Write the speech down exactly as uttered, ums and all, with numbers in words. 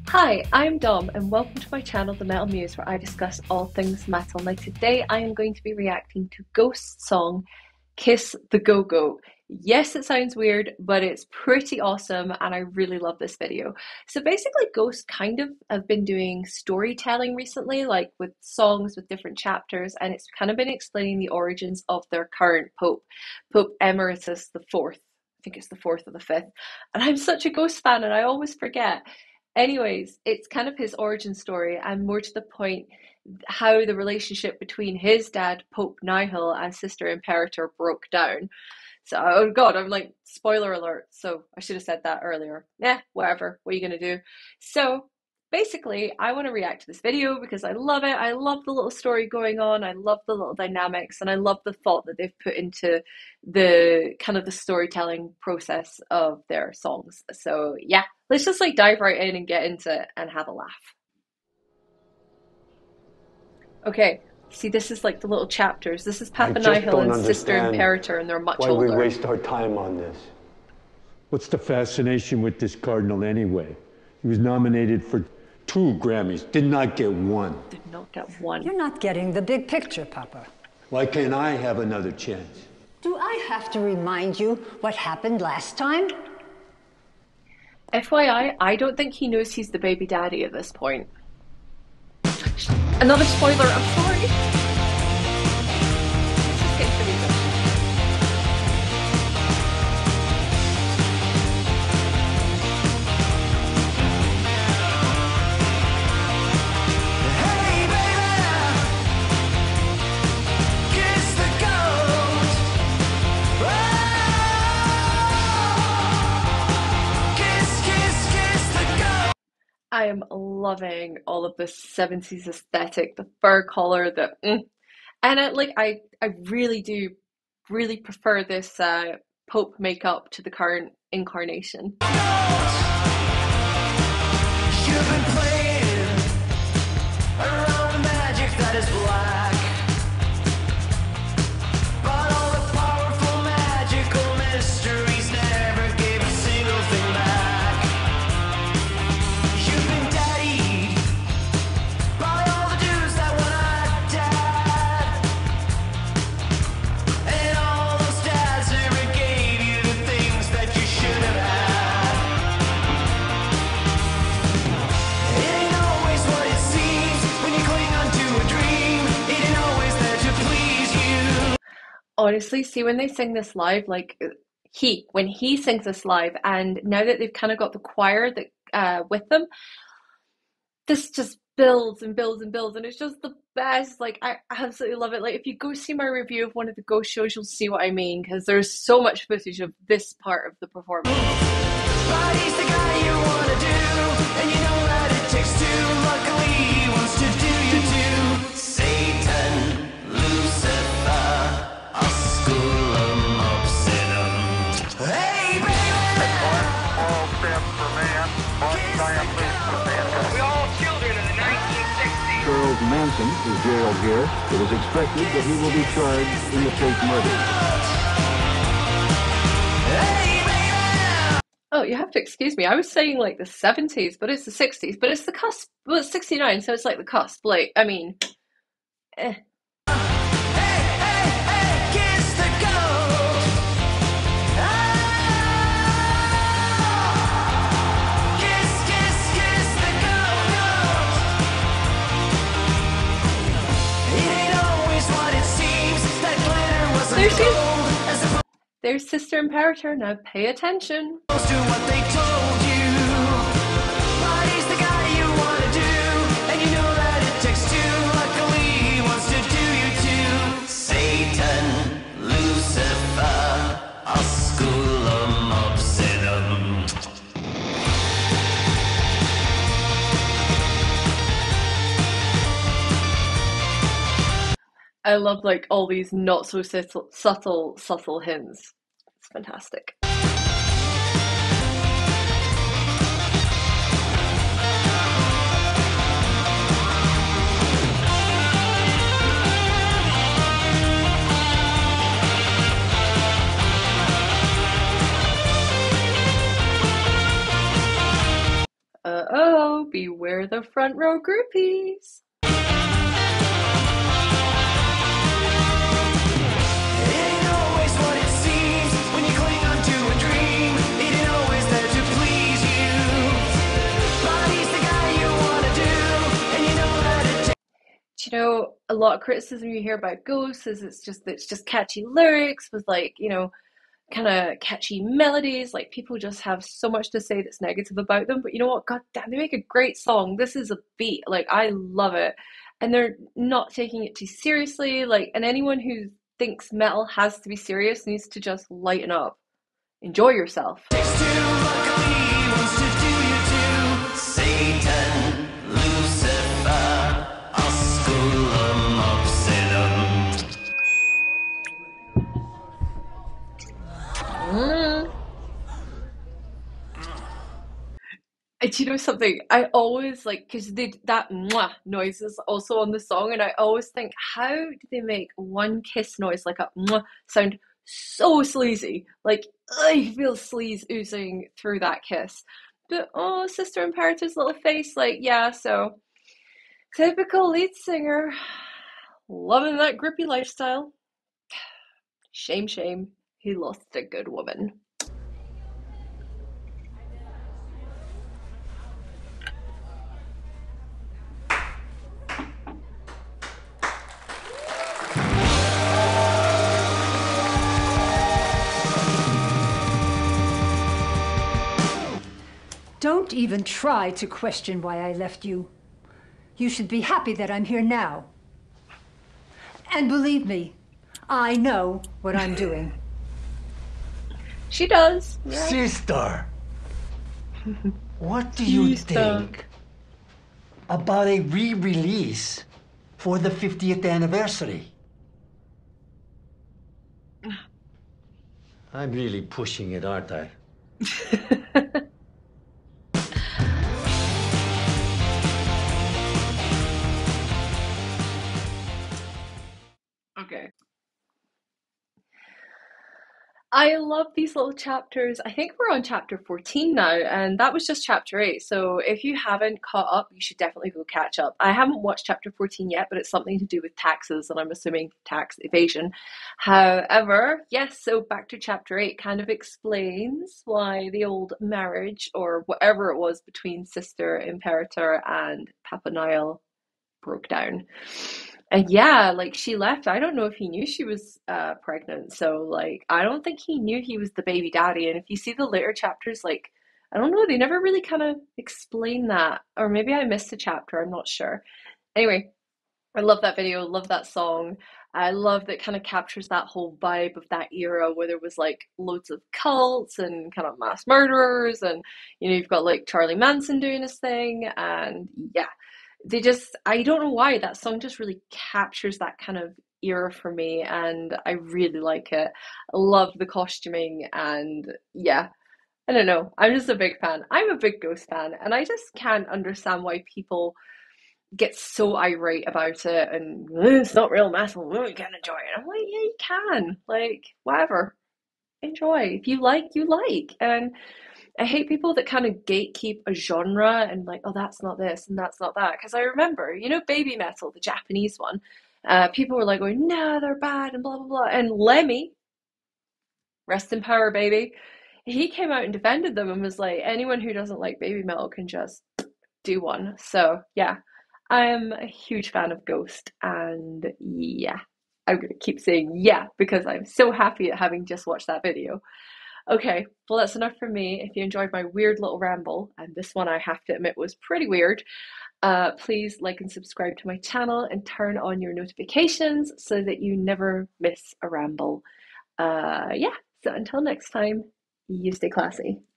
Hi, I'm Dom and welcome to my channel The Metal Muse, where I discuss all things metal. Now today I am going to be reacting to Ghost's song Kiss the Go-Go. Yes, it sounds weird, but it's pretty awesome and I really love this video. So basically Ghost kind of have been doing storytelling recently, like with songs with different chapters, and it's kind of been explaining the origins of their current Pope, Pope Emeritus the Fourth. I think it's the fourth or the fifth. And I'm such a Ghost fan and I always forget. Anyways, it's kind of his origin story and more to the point, how the relationship between his dad, Pope Nihil, and Sister Imperator broke down. So, oh God, I'm like, spoiler alert. So I should have said that earlier. Yeah, whatever. What are you going to do? So basically, I want to react to this video because I love it. I love the little story going on. I love the little dynamics and I love the thought that they've put into the kind of the storytelling process of their songs. So yeah, let's just like dive right in and get into it and have a laugh. Okay, see, this is like the little chapters. This is Papa Nihil and Sister Imperator, and they're much why older. Why we waste our time on this? What's the fascination with this cardinal anyway? He was nominated for two Grammys, did not get one. Did not get one. You're not getting the big picture, Papa. Why can't I have another chance? Do I have to remind you what happened last time? F Y I, I don't think he knows he's the baby daddy at this point. Another spoiler, I'm sorry. Let's just get into the music. I am loving all of this seventies aesthetic, the fur collar, the mm. and I, like I, I really do, really prefer this uh, Pope makeup to the current incarnation. You've been playing around the magic that is black, but all the powerful magical mysteries never gave a single thing back. You've been daddied by all the dudes that were not dad, and all those dads never gave you the things that you should have had. It ain't always what it seems when you cling onto a dream. It ain't always there to please you. Honestly, see when they sing this live, like he, when he sings this live, and now that they've kind of got the choir that uh, with them, this just builds and builds and builds, and it's just the best. Like I absolutely love it. Like if you go see my review of one of the Ghost shows, you'll see what I mean, because there's so much footage of this part of the performance. But he's the guy you wanna do, and you know that it takes two. Luckily, he wants to do you too. Satan, Lucifer, Osculum Obsidium. Hey, baby! All steps for man, one giant leap for mankind. We all children of the nineteen sixties. Charles Manson is jailed here. It is expected that he will be charged in the fake murder. Hey, baby! Oh, you have to excuse me. I was saying like the seventies, but it's the sixties. But it's the cusp. Well, it's sixty-nine, so it's like the cusp. Like, I mean, eh. Hey, hey, hey, kiss the goat. Ah, kiss, kiss, kiss the goat. It ain't always what it seems. That glitter wasn't There she is. gold, as There's Sister Imperator. Now pay attention. opposed to what they told you. But he's the guy you wanna do, and you know that it takes two. Luckily, he wants to do you too. Satan, Lucifer, Osculum Obsidium. I love like all these not so subtle, subtle, subtle hints. It's fantastic. Uh oh, be We're the front row groupies. You know, a lot of criticism you hear about Ghosts is it's just it's just catchy lyrics with, like, you know, kind of catchy melodies. Like, people just have so much to say that's negative about them. But you know what? God damn, they make a great song. This is a beat. Like, I love it. And they're not taking it too seriously. Like, and anyone who thinks metal has to be serious needs to just lighten up. Enjoy yourself. Satan, Lucifer, Osculum Obsidium. Mm. And do you know something? I always like, because they that mwah noise is also on the song, and I always think, how do they make one kiss noise like a mwah sound so sleazy? Like, I feel sleaze oozing through that kiss. But oh, Sister Imperator's little face, like, yeah, so typical lead singer, loving that grippy lifestyle. Shame, shame, he lost a good woman. Don't even try to question why I left you. You should be happy that I'm here now. And believe me, I know what I'm doing. She does. Yeah. Sister, what do you Sister. think about a re-release for the fiftieth anniversary? I'm really pushing it, aren't I? Okay. I love these little chapters. I think we're on chapter fourteen now, and that was just chapter eight. So if you haven't caught up, you should definitely go catch up. I haven't watched chapter fourteen yet, but it's something to do with taxes, and I'm assuming tax evasion. However, yes, so back to chapter eight kind of explains why the old marriage, or whatever it was, between Sister Imperator and Papa Niall broke down. And yeah, like, she left. I don't know if he knew she was uh, pregnant. So, like, I don't think he knew he was the baby daddy. And if you see the later chapters, like, I don't know, they never really kind of explain that. Or maybe I missed a chapter, I'm not sure. Anyway, I love that video, love that song. I love that it kind of captures that whole vibe of that era where there was, like, loads of cults and kind of mass murderers. And, you know, you've got, like, Charlie Manson doing his thing. And yeah. They just, I don't know why, that song just really captures that kind of era for me, and I really like it. I love the costuming, and yeah, I don't know, I'm just a big fan. I'm a big Ghost fan, and I just can't understand why people get so irate about it, and it's not real metal, you can't enjoy it. I'm like, yeah, you can, like, whatever, enjoy. If you like, you like. And I hate people that kind of gatekeep a genre and, like, oh, that's not this and that's not that. Because I remember, you know, Baby Metal, the Japanese one, uh, people were like going, no, they're bad and blah, blah, blah. And Lemmy, rest in power, baby, he came out and defended them and was like, anyone who doesn't like Baby Metal can just do one. So, yeah, I'm a huge fan of Ghost. And yeah, I'm going to keep saying yeah because I'm so happy at having just watched that video. Okay, well, that's enough for me. If you enjoyed my weird little ramble, and this one I have to admit was pretty weird, uh, please like and subscribe to my channel and turn on your notifications so that you never miss a ramble. Uh, yeah, so until next time, you stay classy.